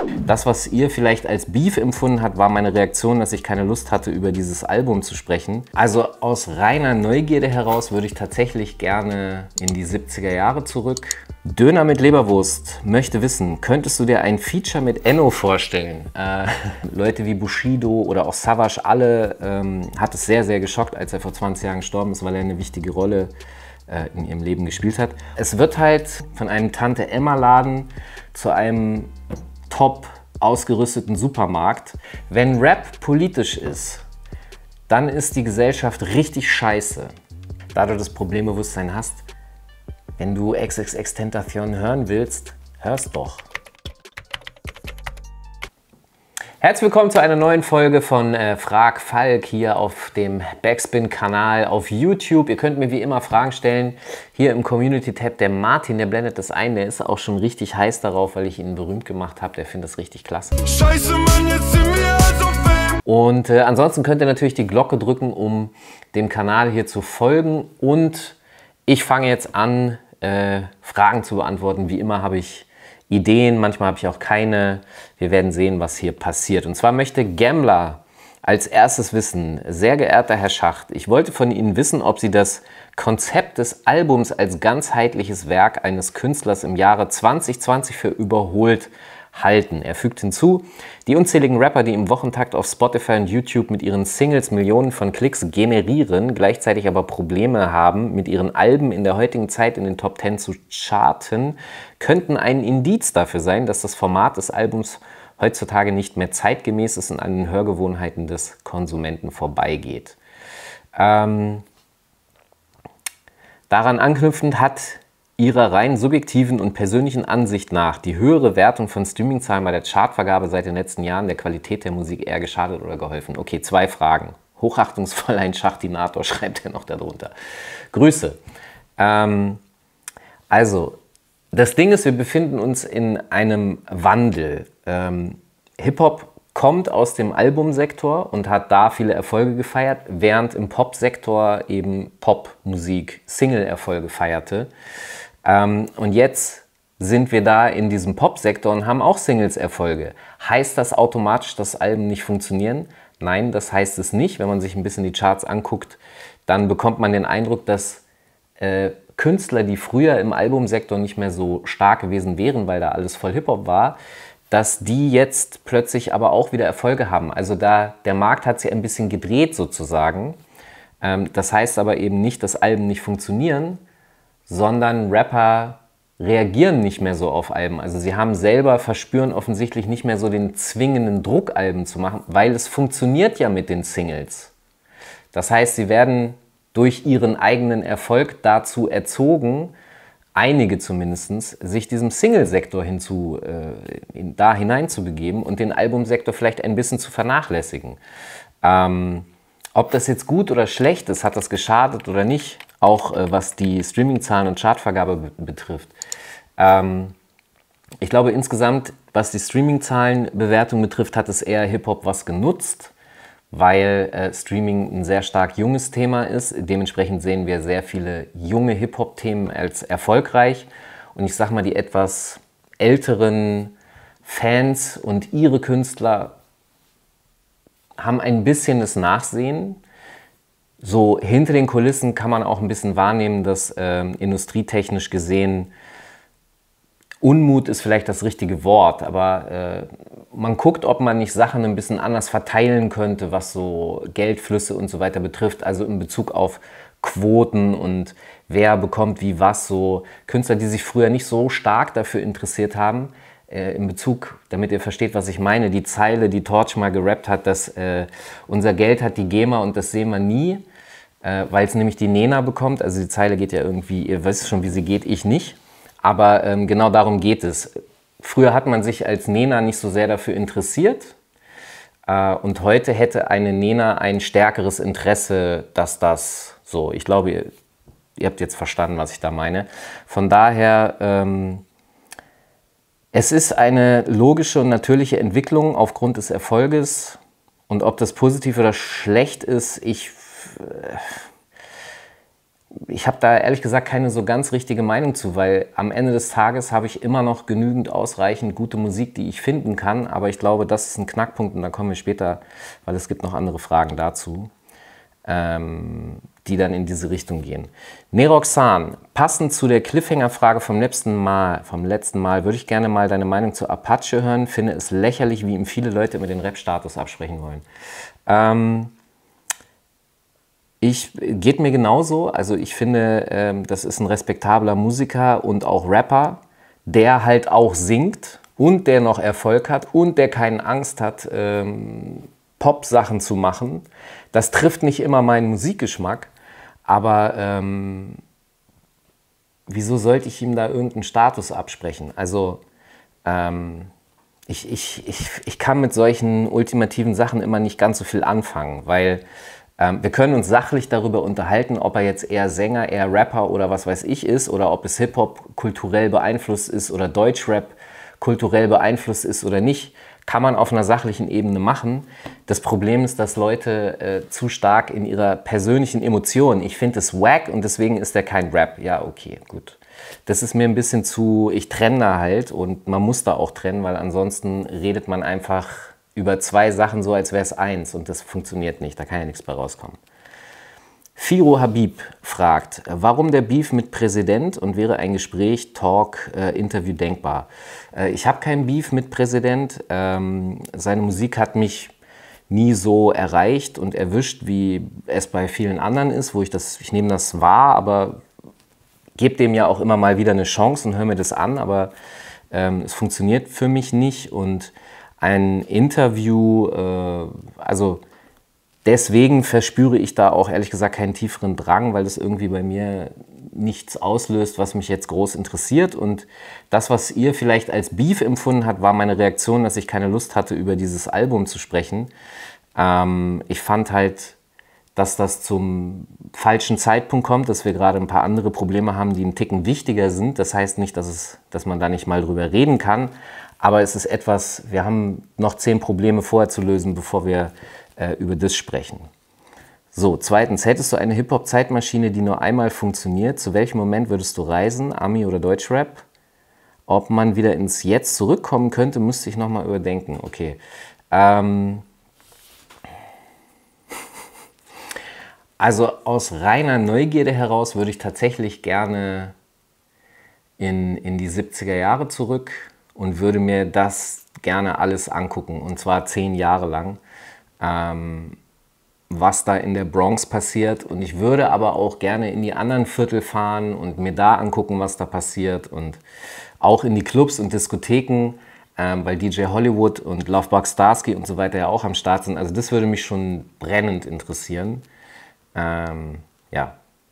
Das, was ihr vielleicht als Beef empfunden habt, war meine Reaktion, dass ich keine Lust hatte, über dieses Album zu sprechen. Also aus reiner Neugierde heraus würde ich tatsächlich gerne in die 70er Jahre zurück. Döner mit Leberwurst möchte wissen, könntest du dir ein Feature mit Enno vorstellen? Leute wie Bushido oder auch Savage, alle hat es sehr, sehr geschockt, als er vor 20 Jahren gestorben ist, weil er eine wichtige Rolle in ihrem Leben gespielt hat. Es wird halt von einem Tante-Emma-Laden zu einem top ausgerüsteten Supermarkt. Wenn Rap politisch ist, dann ist die Gesellschaft richtig scheiße. Da du das Problembewusstsein hast, wenn du XXXTentacion hören willst, hör's doch. Herzlich willkommen zu einer neuen Folge von Frag Falk hier auf dem Backspin-Kanal auf YouTube. Ihr könnt mir wie immer Fragen stellen. Hier im Community-Tab, der Martin, der blendet das ein. Der ist auch schon richtig heiß darauf, weil ich ihn berühmt gemacht habe. Der findet das richtig klasse. Scheiße, Mann, jetzt sind wir also Fame. Und ansonsten könnt ihr natürlich die Glocke drücken, um dem Kanal hier zu folgen. Und ich fange jetzt an, Fragen zu beantworten. Wie immer habe ich Ideen, manchmal habe ich auch keine. Wir werden sehen, was hier passiert. Und zwar möchte Gambler als erstes wissen, sehr geehrter Herr Schacht, ich wollte von Ihnen wissen, ob Sie das Konzept des Albums als ganzheitliches Werk eines Künstlers im Jahre 2020 für überholt halten. Er fügt hinzu, die unzähligen Rapper, die im Wochentakt auf Spotify und YouTube mit ihren Singles Millionen von Klicks generieren, gleichzeitig aber Probleme haben, mit ihren Alben in der heutigen Zeit in den Top 10 zu charten, könnten ein Indiz dafür sein, dass das Format des Albums heutzutage nicht mehr zeitgemäß ist und an den Hörgewohnheiten des Konsumenten vorbeigeht. Daran anknüpfend hat Ihrer rein subjektiven und persönlichen Ansicht nach die höhere Wertung von Streamingzahlen bei der Chartvergabe seit den letzten Jahren der Qualität der Musik eher geschadet oder geholfen? Okay, 2 Fragen. Hochachtungsvoll ein Schachtinator, schreibt er noch darunter. Grüße. Also, das Ding ist, wir befinden uns in einem Wandel. Hip-Hop kommt aus dem Albumsektor und hat da viele Erfolge gefeiert, während im Popsektor eben Popmusik Single-Erfolge feierte. Und jetzt sind wir da in diesem Popsektor und haben auch Singles-Erfolge. Heißt das automatisch, dass Alben nicht funktionieren? Nein, das heißt es nicht. Wenn man sich ein bisschen die Charts anguckt, dann bekommt man den Eindruck, dass Künstler, die früher im Albumsektor nicht mehr so stark gewesen wären, weil da alles voll Hip-Hop war, dass die jetzt plötzlich aber auch wieder Erfolge haben. Also der Markt hat sich ein bisschen gedreht sozusagen. Das heißt aber eben nicht, dass Alben nicht funktionieren, sondern Rapper reagieren nicht mehr so auf Alben. Also sie haben selber, verspüren offensichtlich nicht mehr so den zwingenden Druck, Alben zu machen, weil es funktioniert ja mit den Singles. Das heißt, sie werden durch ihren eigenen Erfolg dazu erzogen, einige zumindest, sich diesem Single-Sektor da hineinzubegeben und den Albumsektor vielleicht ein bisschen zu vernachlässigen. Ob das jetzt gut oder schlecht ist, hat das geschadet oder nicht, auch was die Streamingzahlen und Chartvergabe betrifft. Ich glaube insgesamt, was die Streamingzahlenbewertung betrifft, hat es eher Hip-Hop was genutzt, weil Streaming ein sehr stark junges Thema ist. Dementsprechend sehen wir sehr viele junge Hip-Hop-Themen als erfolgreich. Und ich sag mal, die etwas älteren Fans und ihre Künstler haben ein bisschen das Nachsehen. So hinter den Kulissen kann man auch ein bisschen wahrnehmen, dass industrietechnisch gesehen Unmut ist vielleicht das richtige Wort, aber man guckt, ob man nicht Sachen ein bisschen anders verteilen könnte, was so Geldflüsse und so weiter betrifft, also in Bezug auf Quoten und wer bekommt wie was, so Künstler, die sich früher nicht so stark dafür interessiert haben, in Bezug, damit ihr versteht, was ich meine, die Zeile, die Torch mal gerappt hat, dass unser Geld hat die GEMA und das sehen wir nie, weil es nämlich die Nena bekommt, also die Zeile geht ja irgendwie, ihr wisst schon, wie sie geht, ich nicht. Aber genau darum geht es. Früher hat man sich als Nena nicht so sehr dafür interessiert und heute hätte eine Nena ein stärkeres Interesse, dass das so, ich glaube, ihr habt jetzt verstanden, was ich da meine. Von daher, es ist eine logische und natürliche Entwicklung aufgrund des Erfolges und ob das positiv oder schlecht ist, ich habe da ehrlich gesagt keine so ganz richtige Meinung zu, weil am Ende des Tages habe ich immer noch genügend ausreichend gute Musik, die ich finden kann. Aber ich glaube, das ist ein Knackpunkt und da kommen wir später, weil es gibt noch andere Fragen dazu, die dann in diese Richtung gehen. Neroxan, passend zu der Cliffhanger-Frage vom letzten Mal würde ich gerne mal deine Meinung zu Apache hören. Finde es lächerlich, wie ihm viele Leute immer den Rap-Status absprechen wollen. Geht mir genauso. Also ich finde, das ist ein respektabler Musiker und auch Rapper, der halt auch singt und der noch Erfolg hat und der keine Angst hat, Pop-Sachen zu machen. Das trifft nicht immer meinen Musikgeschmack, aber wieso sollte ich ihm da irgendeinen Status absprechen? Also ich kann mit solchen ultimativen Sachen immer nicht ganz so viel anfangen, weil wir können uns sachlich darüber unterhalten, ob er jetzt eher Sänger, eher Rapper oder was weiß ich ist oder ob es Hip-Hop kulturell beeinflusst ist oder Deutschrap kulturell beeinflusst ist oder nicht, kann man auf einer sachlichen Ebene machen. Das Problem ist, dass Leute zu stark in ihrer persönlichen Emotion, ich finde es wack und deswegen ist der kein Rap. Ja, okay, gut. Das ist mir ein bisschen zu, ich trenne da halt und man muss da auch trennen, weil ansonsten redet man einfach über zwei Sachen so, als wäre es eins und das funktioniert nicht, da kann ja nichts bei rauskommen. Firo Habib fragt, warum der Beef mit Präsident und wäre ein Gespräch, Talk, Interview denkbar? Ich habe keinen Beef mit Präsident, seine Musik hat mich nie so erreicht und erwischt, wie es bei vielen anderen ist, wo ich nehme das wahr, aber gebe dem ja auch immer mal wieder eine Chance und höre mir das an, aber es funktioniert für mich nicht und ein Interview, also deswegen verspüre ich da auch ehrlich gesagt keinen tieferen Drang, weil das irgendwie bei mir nichts auslöst, was mich jetzt groß interessiert. Und das, was ihr vielleicht als Beef empfunden habt, war meine Reaktion, dass ich keine Lust hatte, über dieses Album zu sprechen. Ich fand halt, dass das zum falschen Zeitpunkt kommt, dass wir gerade ein paar andere Probleme haben, die einen Ticken wichtiger sind. Das heißt nicht, dass man da nicht mal drüber reden kann. Aber es ist etwas, wir haben noch 10 Probleme vorher zu lösen, bevor wir über das sprechen. So, zweitens, hättest du eine Hip-Hop-Zeitmaschine, die nur einmal funktioniert, zu welchem Moment würdest du reisen, Ami oder Deutschrap? Ob man wieder ins Jetzt zurückkommen könnte, müsste ich nochmal überdenken. Okay. Also aus reiner Neugierde heraus würde ich tatsächlich gerne in die 70er Jahre zurück und würde mir das gerne alles angucken, und zwar 10 Jahre lang, was da in der Bronx passiert. Und ich würde aber auch gerne in die anderen Viertel fahren und mir da angucken, was da passiert, und auch in die Clubs und Diskotheken, weil DJ Hollywood und Lovebug Starski und so weiter ja auch am Start sind. Also das würde mich schon brennend interessieren. Ja.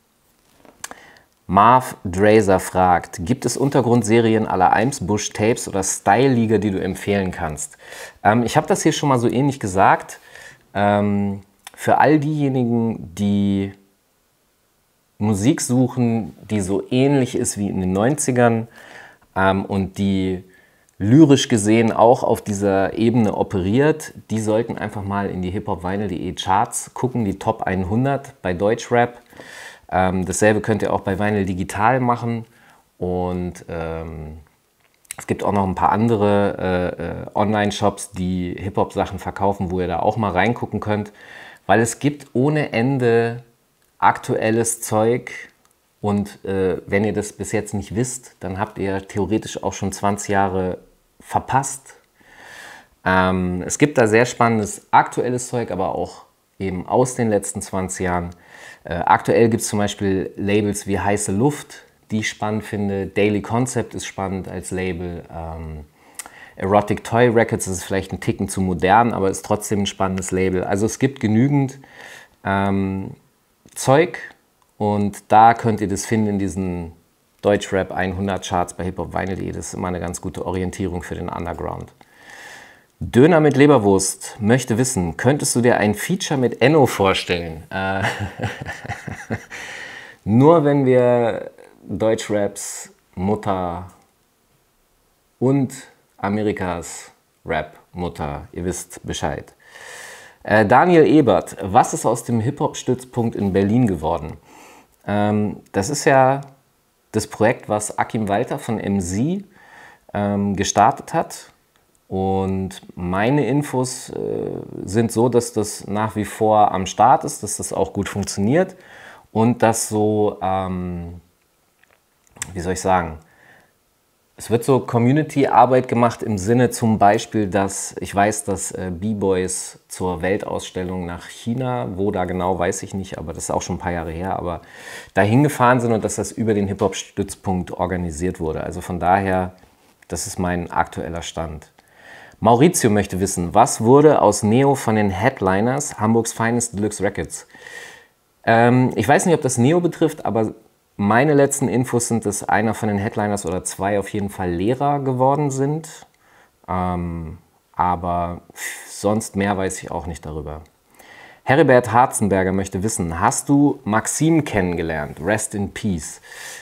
Marv Drazer fragt, gibt es Untergrundserien à la Eimsbusch Tapes oder Style-Liga, die du empfehlen kannst? Ich habe das hier schon mal so ähnlich gesagt. Für all diejenigen, die Musik suchen, die so ähnlich ist wie in den 90ern und die lyrisch gesehen auch auf dieser Ebene operiert, die sollten einfach mal in die hiphopvinyl.de Charts gucken, die Top 100 bei Deutschrap. Dasselbe könnt ihr auch bei Vinyl Digital machen, und es gibt auch noch ein paar andere Online-Shops, die Hip-Hop-Sachen verkaufen, wo ihr da auch mal reingucken könnt, weil es gibt ohne Ende aktuelles Zeug, und wenn ihr das bis jetzt nicht wisst, dann habt ihr theoretisch auch schon 20 Jahre verpasst. Es gibt da sehr spannendes aktuelles Zeug, aber auch eben aus den letzten 20 Jahren. Aktuell gibt es zum Beispiel Labels wie Heiße Luft, die ich spannend finde. Daily Concept ist spannend als Label. Erotic Toy Records ist vielleicht ein Ticken zu modern, aber ist trotzdem ein spannendes Label. Also es gibt genügend Zeug, und da könnt ihr das finden in diesen Deutschrap 100 Charts bei hiphopvinyl.de. Das ist immer eine ganz gute Orientierung für den Underground. Döner mit Leberwurst möchte wissen, könntest du dir ein Feature mit Enno vorstellen? Nur wenn wir Deutschraps Mutter und Amerikas Rap-Mutter, ihr wisst Bescheid. Daniel Ebert, was ist aus dem Hip-Hop-Stützpunkt in Berlin geworden? Das ist ja das Projekt, was Akim Walter von MC gestartet hat. Und meine Infos sind so, dass das nach wie vor am Start ist, dass das auch gut funktioniert und dass so, wie soll ich sagen, es wird so Community-Arbeit gemacht im Sinne zum Beispiel, dass ich weiß, dass B-Boys zur Weltausstellung nach China, wo da genau, weiß ich nicht, aber das ist auch schon ein paar Jahre her, aber dahin gefahren sind und dass das über den Hip-Hop-Stützpunkt organisiert wurde. Also von daher, das ist mein aktueller Stand. Maurizio möchte wissen, was wurde aus Neo von den Headliners Hamburgs Finest Deluxe Records? Ich weiß nicht, ob das Neo betrifft, aber meine letzten Infos sind, dass einer von den Headliners oder zwei auf jeden Fall Lehrer geworden sind. Aber sonst mehr weiß ich auch nicht darüber. Heribert Harzenberger möchte wissen, hast du Maxim kennengelernt? Rest in Peace.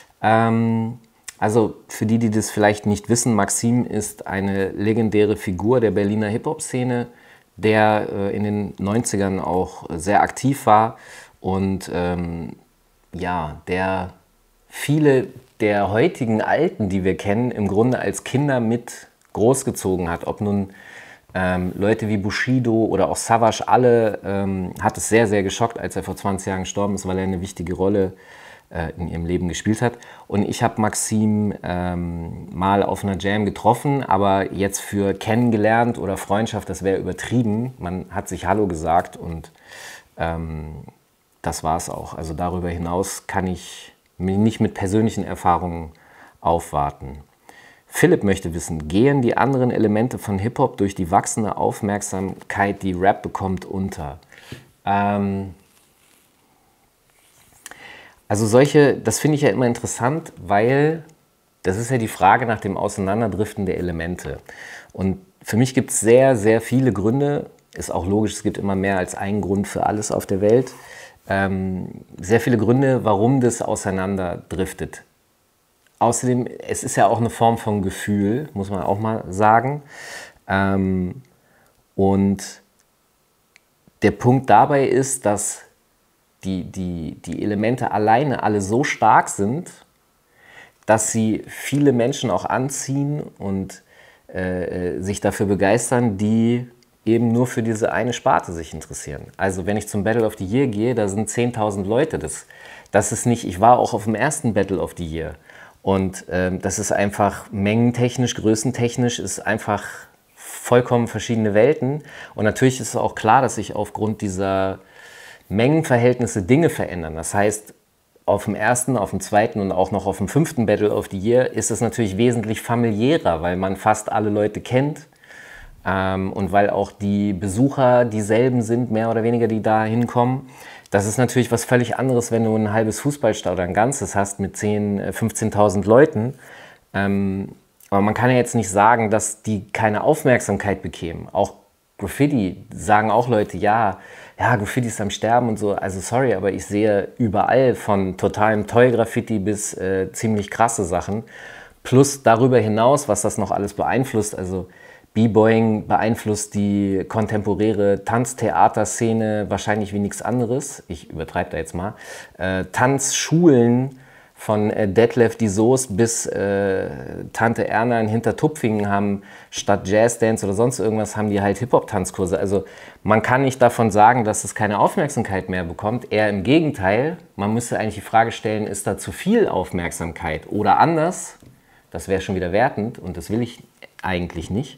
Also für die, die das vielleicht nicht wissen, Maxim ist eine legendäre Figur der Berliner Hip-Hop-Szene, der in den 90ern auch sehr aktiv war und ja, der viele der heutigen Alten, die wir kennen, im Grunde als Kinder mit großgezogen hat. Ob nun Leute wie Bushido oder auch Savage, alle hat es sehr, sehr geschockt, als er vor 20 Jahren gestorben ist, weil er eine wichtige Rolle in ihrem Leben gespielt hat. Und ich habe Maxim mal auf einer Jam getroffen, aber jetzt für kennengelernt oder Freundschaft, das wäre übertrieben. Man hat sich Hallo gesagt und das war es auch. Also darüber hinaus kann ich mich nicht mit persönlichen Erfahrungen aufwarten. Philipp möchte wissen, gehen die anderen Elemente von Hip-Hop durch die wachsende Aufmerksamkeit, die Rap bekommt, unter? Also das finde ich ja immer interessant, weil das ist ja die Frage nach dem Auseinanderdriften der Elemente. Und für mich gibt es sehr, sehr viele Gründe, ist auch logisch, es gibt immer mehr als einen Grund für alles auf der Welt, sehr viele Gründe, warum das auseinanderdriftet. Außerdem, es ist ja auch eine Form von Gefühl, muss man auch mal sagen. Und der Punkt dabei ist, dass die Elemente alleine alle so stark sind, dass sie viele Menschen auch anziehen und sich dafür begeistern, die eben nur für diese eine Sparte sich interessieren. Also wenn ich zum Battle of the Year gehe, da sind 10.000 Leute. Das ist nicht, ich war auch auf dem ersten Battle of the Year. Und das ist einfach mengentechnisch, größentechnisch, ist einfach vollkommen verschiedene Welten. Und natürlich ist es auch klar, dass sich aufgrund dieser Mengenverhältnisse Dinge verändern. Das heißt, auf dem ersten, auf dem zweiten und auch noch auf dem fünften Battle of the Year ist es natürlich wesentlich familiärer, weil man fast alle Leute kennt. Und weil auch die Besucher dieselben sind, mehr oder weniger, die da hinkommen. Das ist natürlich was völlig anderes, wenn du ein halbes Fußballstadion oder ein ganzes hast mit 10.000, 15.000 Leuten. Aber man kann ja jetzt nicht sagen, dass die keine Aufmerksamkeit bekämen. Auch Graffiti sagen auch Leute, ja, Graffiti ist am Sterben und so. Also sorry, aber ich sehe überall von totalem Toy-Graffiti bis ziemlich krasse Sachen. Plus darüber hinaus, was das noch alles beeinflusst, also B-Boying beeinflusst die kontemporäre Tanztheaterszene wahrscheinlich wie nichts anderes. Ich übertreibe da jetzt mal. Tanzschulen von Detlef die Soest bis Tante Erna in Hintertupfingen haben statt Jazzdance oder sonst irgendwas, haben die halt Hip-Hop-Tanzkurse. Also man kann nicht davon sagen, dass es keine Aufmerksamkeit mehr bekommt. Eher im Gegenteil, man müsste eigentlich die Frage stellen, ist da zu viel Aufmerksamkeit? Oder anders, das wäre schon wieder wertend und das will ich eigentlich nicht.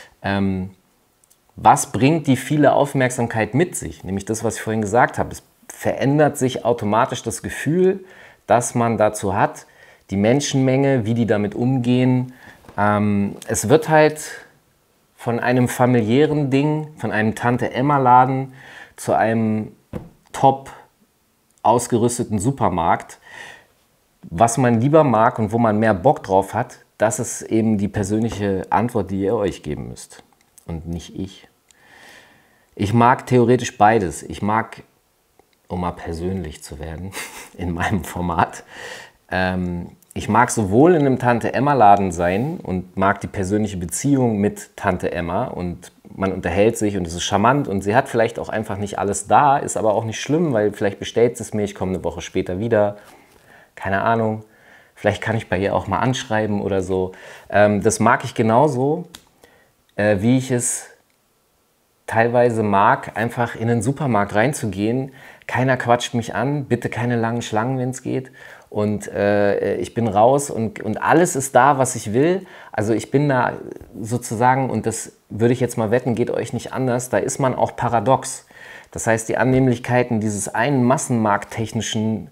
Was bringt die viele Aufmerksamkeit mit sich? Nämlich das, was ich vorhin gesagt habe. Es verändert sich automatisch das Gefühl, das man dazu hat, die Menschenmenge, wie die damit umgehen. Es wird halt von einem familiären Ding, von einem Tante-Emma-Laden zu einem top ausgerüsteten Supermarkt. Was man lieber mag und wo man mehr Bock drauf hat, das ist eben die persönliche Antwort, die ihr euch geben müsst und nicht ich. Ich mag theoretisch beides. Ich mag, um mal persönlich zu werden, in meinem Format, ich mag sowohl in einem Tante-Emma-Laden sein und mag die persönliche Beziehung mit Tante Emma und man unterhält sich und es ist charmant und sie hat vielleicht auch einfach nicht alles da, ist aber auch nicht schlimm, weil vielleicht bestellt sie es mir, ich komme eine Woche später wieder, keine Ahnung, vielleicht kann ich bei ihr auch mal anschreiben oder so. Das mag ich genauso, wie ich es teilweise mag, einfach in den Supermarkt reinzugehen. Keiner quatscht mich an, bitte keine langen Schlangen, wenn es geht. Und ich bin raus und alles ist da, was ich will. Also ich bin da sozusagen, und das würde ich jetzt mal wetten, geht euch nicht anders, da ist man auch paradox. Das heißt, die Annehmlichkeiten dieses einen massenmarkttechnischen,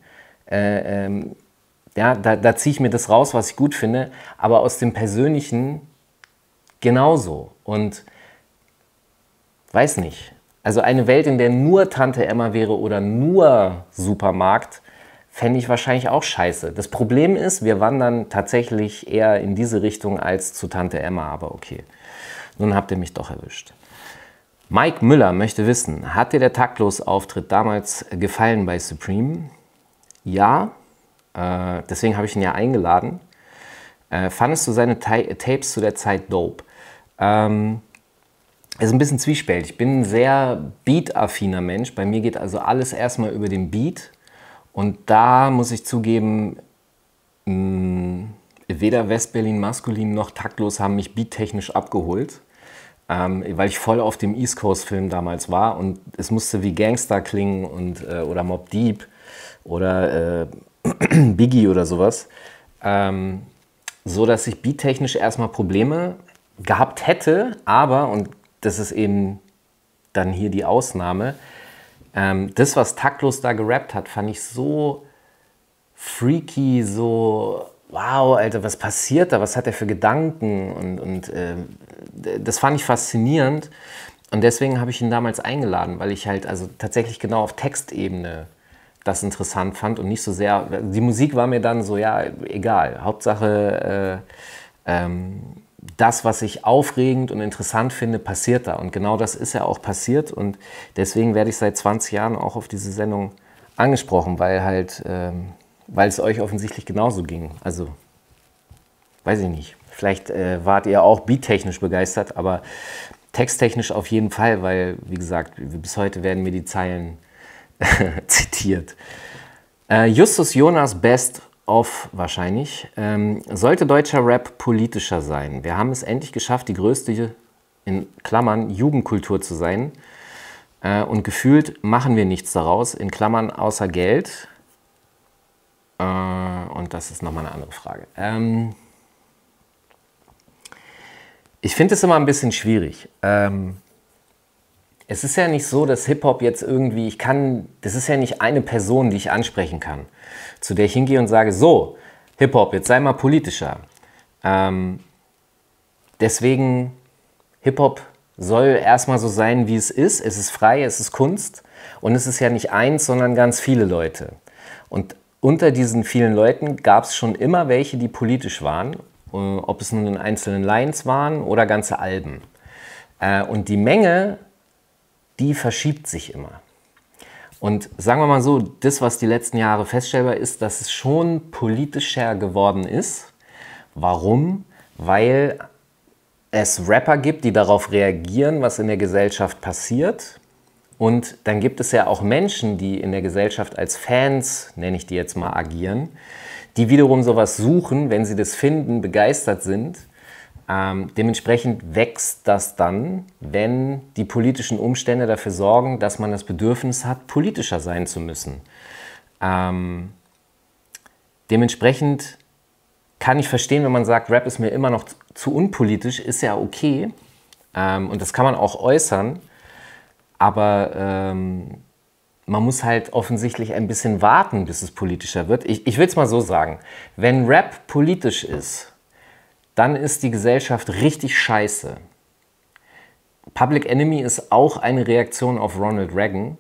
ja, da ziehe ich mir das raus, was ich gut finde, aber aus dem Persönlichen genauso. Und weiß nicht. Also eine Welt, in der nur Tante Emma wäre oder nur Supermarkt, fände ich wahrscheinlich auch scheiße. Das Problem ist, wir wandern tatsächlich eher in diese Richtung als zu Tante Emma, aber okay. Nun habt ihr mich doch erwischt. Mike Müller möchte wissen, hat dir der Taktlos-Auftritt damals gefallen bei Supreme? Ja, deswegen habe ich ihn ja eingeladen. Fandest du seine Tapes zu der Zeit dope? Es ist ein bisschen zwiespältig. Ich bin ein sehr beat-affiner Mensch. Bei mir geht also alles erstmal über den Beat. Und da muss ich zugeben, weder West-Berlin Maskulin noch Taktlos haben mich beattechnisch abgeholt. Weil ich voll auf dem East Coast-Film damals war. Und es musste wie Gangster klingen und, oder Mobb Deep oder Biggie oder sowas. So dass ich beattechnisch erstmal Probleme gehabt hätte. Aber, und das ist eben dann hier die Ausnahme. Das, was Taktlos da gerappt hat, fand ich so freaky, so wow, Alter, was passiert da? Was hat er für Gedanken? Und das fand ich faszinierend. Und deswegen habe ich ihn damals eingeladen, weil ich halt also tatsächlich genau auf Textebene das interessant fand und nicht so sehr, die Musik war mir dann so, ja, egal. Hauptsache das, was ich aufregend und interessant finde, passiert da. Und genau das ist ja auch passiert. Und deswegen werde ich seit 20 Jahren auch auf diese Sendung angesprochen, weil halt, weil es euch offensichtlich genauso ging. Also, weiß ich nicht. Vielleicht wart ihr auch beattechnisch begeistert, aber texttechnisch auf jeden Fall, weil, wie gesagt, bis heute werden mir die Zeilen zitiert. Justus Jonas Best of wahrscheinlich. Sollte deutscher Rap politischer sein? Wir haben es endlich geschafft, die größte, in Klammern, Jugendkultur zu sein. Und gefühlt machen wir nichts daraus, in Klammern außer Geld. Und das ist nochmal eine andere Frage. Ich finde es immer ein bisschen schwierig. Es ist ja nicht so, dass Hip-Hop jetzt irgendwie, das ist ja nicht eine Person, die ich ansprechen kann, zu der ich hingehe und sage, so, Hip-Hop, jetzt sei mal politischer. Deswegen, Hip-Hop soll erstmal so sein, wie es ist frei, es ist Kunst und es ist ja nicht eins, sondern ganz viele Leute. Und unter diesen vielen Leuten gab es schon immer welche, die politisch waren, ob es nun in einzelnen Lines waren oder ganze Alben. Und die Menge, die verschiebt sich immer. Und sagen wir mal so, das, was die letzten Jahre feststellbar ist, dass es schon politischer geworden ist. Warum? Weil es Rapper gibt, die darauf reagieren, was in der Gesellschaft passiert. Und dann gibt es ja auch Menschen, die in der Gesellschaft als Fans, nenne ich die jetzt mal, agieren, die wiederum sowas suchen, wenn sie das finden, begeistert sind. Dementsprechend wächst das dann, wenn die politischen Umstände dafür sorgen, dass man das Bedürfnis hat, politischer sein zu müssen. Dementsprechend kann ich verstehen, wenn man sagt, Rap ist mir immer noch zu unpolitisch, ist ja okay. Und das kann man auch äußern. Aber man muss halt offensichtlich ein bisschen warten, bis es politischer wird. Ich will es mal so sagen, wenn Rap politisch ist, dann ist die Gesellschaft richtig scheiße. Public Enemy ist auch eine Reaktion auf Ronald Reagan.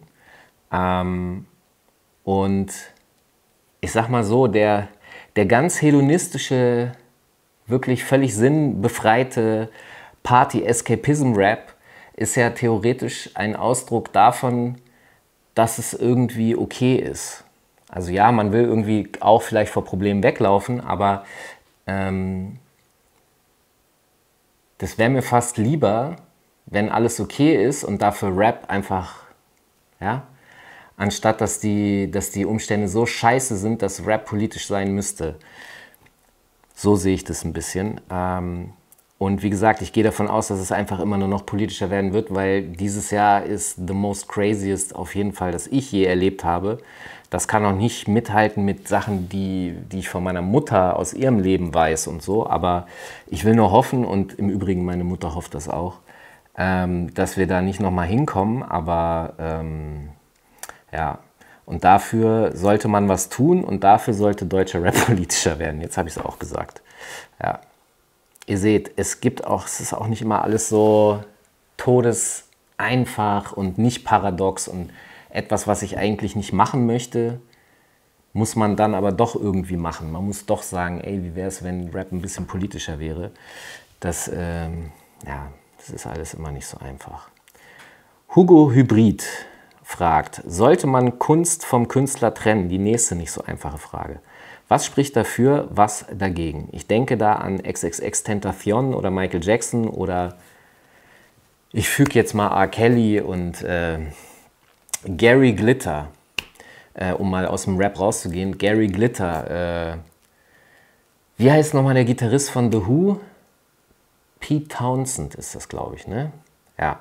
Und ich sag mal so, der ganz hedonistische, wirklich völlig sinnbefreite Party-Escapism-Rap ist ja theoretisch ein Ausdruck davon, dass es irgendwie okay ist. Also ja, man will irgendwie auch vielleicht vor Problemen weglaufen, aber das wäre mir fast lieber, wenn alles okay ist und dafür Rap einfach, ja, anstatt dass die Umstände so scheiße sind, dass Rap politisch sein müsste. So sehe ich das ein bisschen. Und wie gesagt, ich gehe davon aus, dass es einfach immer nur noch politischer werden wird, weil dieses Jahr ist the most craziest auf jeden Fall, das ich je erlebt habe. Das kann auch nicht mithalten mit Sachen, die ich von meiner Mutter aus ihrem Leben weiß und so. Aber ich will nur hoffen, und im Übrigen meine Mutter hofft das auch, dass wir da nicht nochmal hinkommen. Aber ja, und dafür sollte man was tun und dafür sollte deutscher Rap politischer werden. Jetzt habe ich es auch gesagt. Ja. Ihr seht, es ist auch nicht immer alles so todeseinfach und nicht paradox und etwas, was ich eigentlich nicht machen möchte, muss man dann aber doch irgendwie machen. Man muss doch sagen, ey, wie wäre es, wenn Rap ein bisschen politischer wäre? Das ist alles immer nicht so einfach. Hugo Hybrid fragt, sollte man Kunst vom Künstler trennen? Die nächste nicht so einfache Frage. Was spricht dafür, was dagegen? Ich denke da an XXXTentacion oder Michael Jackson oder ich füge jetzt mal R. Kelly und Gary Glitter, um mal aus dem Rap rauszugehen. Gary Glitter, wie heißt nochmal der Gitarrist von The Who? Pete Townsend ist das, glaube ich, ne? Ja.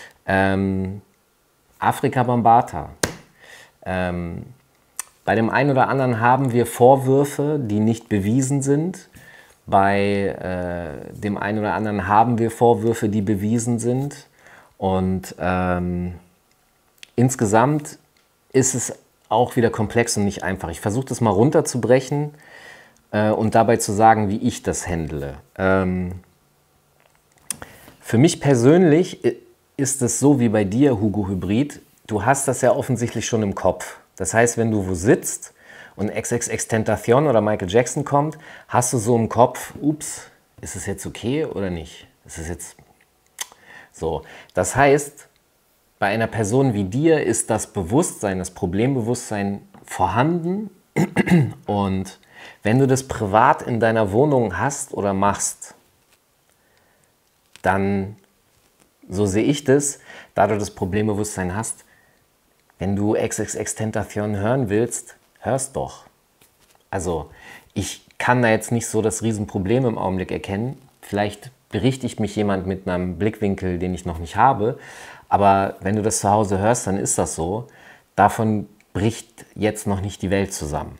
Afrika Bambaataa. Bei dem einen oder anderen haben wir Vorwürfe, die nicht bewiesen sind. Bei dem einen oder anderen haben wir Vorwürfe, die bewiesen sind. Und insgesamt ist es auch wieder komplex und nicht einfach. Ich versuche das mal runterzubrechen und dabei zu sagen, wie ich das handle. Für mich persönlich ist es so wie bei dir, Hugo Hybrid. Du hast das ja offensichtlich schon im Kopf. Das heißt, wenn du wo sitzt und XXXTentacion oder Michael Jackson kommt, hast du so im Kopf, ups, ist es jetzt okay oder nicht? Ist es jetzt so? Das heißt, bei einer Person wie dir ist das Bewusstsein, das Problembewusstsein vorhanden. Und wenn du das privat in deiner Wohnung hast oder machst, dann, so sehe ich das, da du das Problembewusstsein hast, wenn du XXXTentacion hören willst, hörst doch. Also ich kann da jetzt nicht so das Riesenproblem im Augenblick erkennen. Vielleicht berichtigt mich jemand mit einem Blickwinkel, den ich noch nicht habe. Aber wenn du das zu Hause hörst, dann ist das so. Davon bricht jetzt noch nicht die Welt zusammen.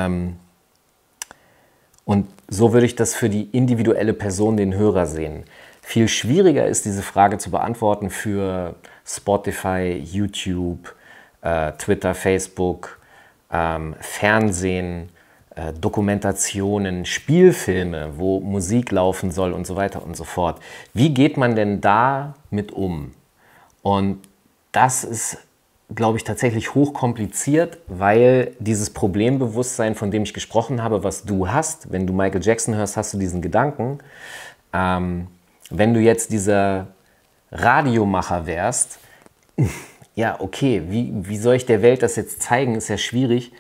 Und so würde ich das für die individuelle Person, den Hörer, sehen. Viel schwieriger ist diese Frage zu beantworten für Spotify, YouTube, Twitter, Facebook, Fernsehen, Dokumentationen, Spielfilme, wo Musik laufen soll und so weiter und so fort. Wie geht man denn da mit um? Und das ist, glaube ich, tatsächlich hochkompliziert, weil dieses Problembewusstsein, von dem ich gesprochen habe, was du hast, wenn du Michael Jackson hörst, hast du diesen Gedanken. Wenn du jetzt dieser Radiomacher wärst, ja, okay, wie soll ich der Welt das jetzt zeigen, ist ja schwierig.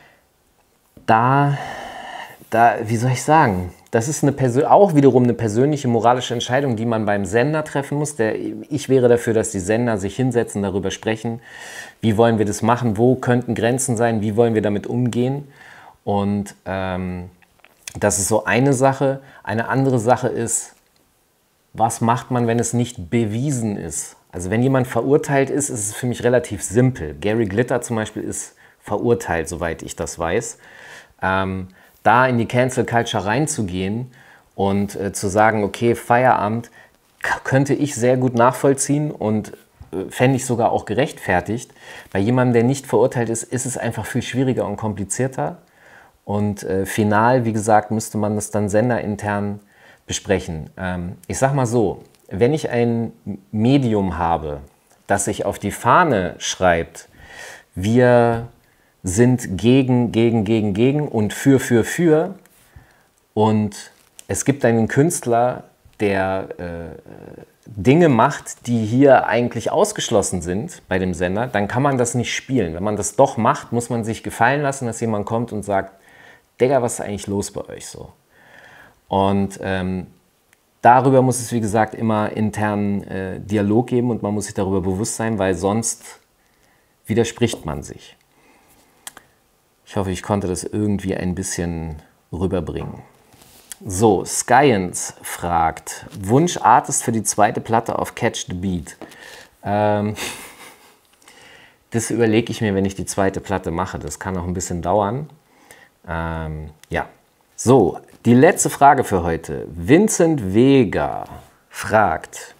Wie soll ich sagen, das ist auch wiederum eine persönliche moralische Entscheidung, die man beim Sender treffen muss. Ich wäre dafür, dass die Sender sich hinsetzen, darüber sprechen, wie wollen wir das machen, wo könnten Grenzen sein, wie wollen wir damit umgehen. Und das ist so eine Sache. Eine andere Sache ist, was macht man, wenn es nicht bewiesen ist? Also wenn jemand verurteilt ist, ist es für mich relativ simpel. Gary Glitter zum Beispiel ist verurteilt, soweit ich das weiß. Da in die Cancel Culture reinzugehen und zu sagen, okay, Feierabend, könnte ich sehr gut nachvollziehen und fände ich sogar auch gerechtfertigt. Bei jemandem, der nicht verurteilt ist, ist es einfach viel schwieriger und komplizierter. Und final, wie gesagt, müsste man das dann senderintern besprechen. Ich sag mal so, wenn ich ein Medium habe, das sich auf die Fahne schreibt, wir sind gegen und für und es gibt einen Künstler, der Dinge macht, die hier eigentlich ausgeschlossen sind bei dem Sender, dann kann man das nicht spielen. Wenn man das doch macht, muss man sich gefallen lassen, dass jemand kommt und sagt, Digga, was ist eigentlich los bei euch so? Und darüber muss es, wie gesagt, immer internen Dialog geben und man muss sich darüber bewusst sein, weil sonst widerspricht man sich. Ich hoffe, ich konnte das irgendwie ein bisschen rüberbringen. So, Science fragt, Wunschartist für die zweite Platte auf Catch the Beat. Das überlege ich mir, wenn ich die zweite Platte mache. Das kann auch ein bisschen dauern. Ja. So, die letzte Frage für heute. Vincent Vega fragt,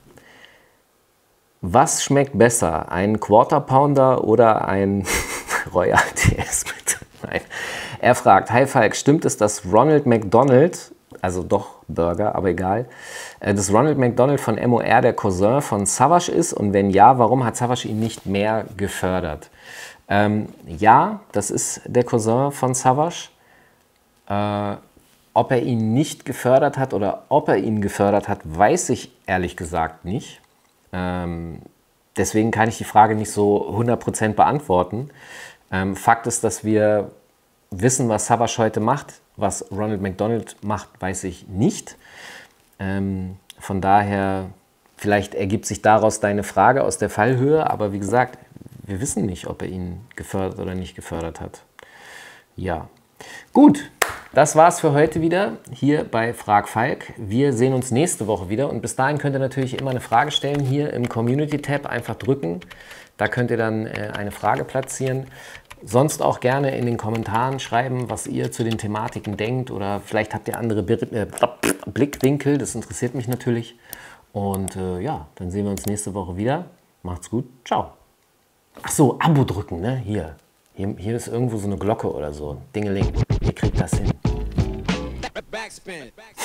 was schmeckt besser, ein Quarter Pounder oder ein Royal TS mit? Nein. Er fragt, hi Falk, stimmt es, dass Ronald McDonald, also doch Burger, aber egal, dass Ronald McDonald von MOR der Cousin von Savage ist? Und wenn ja, warum hat Savage ihn nicht mehr gefördert? Ja, das ist der Cousin von Savage. Ob er ihn nicht gefördert hat oder ob er ihn gefördert hat, weiß ich ehrlich gesagt nicht. Deswegen kann ich die Frage nicht so 100% beantworten. Fakt ist, dass wir wissen, was Savage heute macht. Was Ronald McDonald macht, weiß ich nicht. Von daher, vielleicht ergibt sich daraus deine Frage aus der Fallhöhe. Aber wie gesagt, wir wissen nicht, ob er ihn gefördert oder nicht gefördert hat. Ja, gut. Das war's für heute wieder hier bei Frag Falk. Wir sehen uns nächste Woche wieder und bis dahin könnt ihr natürlich immer eine Frage stellen hier im Community-Tab. Einfach drücken. Da könnt ihr dann eine Frage platzieren. Sonst auch gerne in den Kommentaren schreiben, was ihr zu den Thematiken denkt oder vielleicht habt ihr andere Blickwinkel. Das interessiert mich natürlich. Und ja, dann sehen wir uns nächste Woche wieder. Macht's gut. Ciao. Ach so, Abo drücken, ne? Hier ist irgendwo so eine Glocke oder so. Dingeling. Ihr kriegt das hin. Backspin.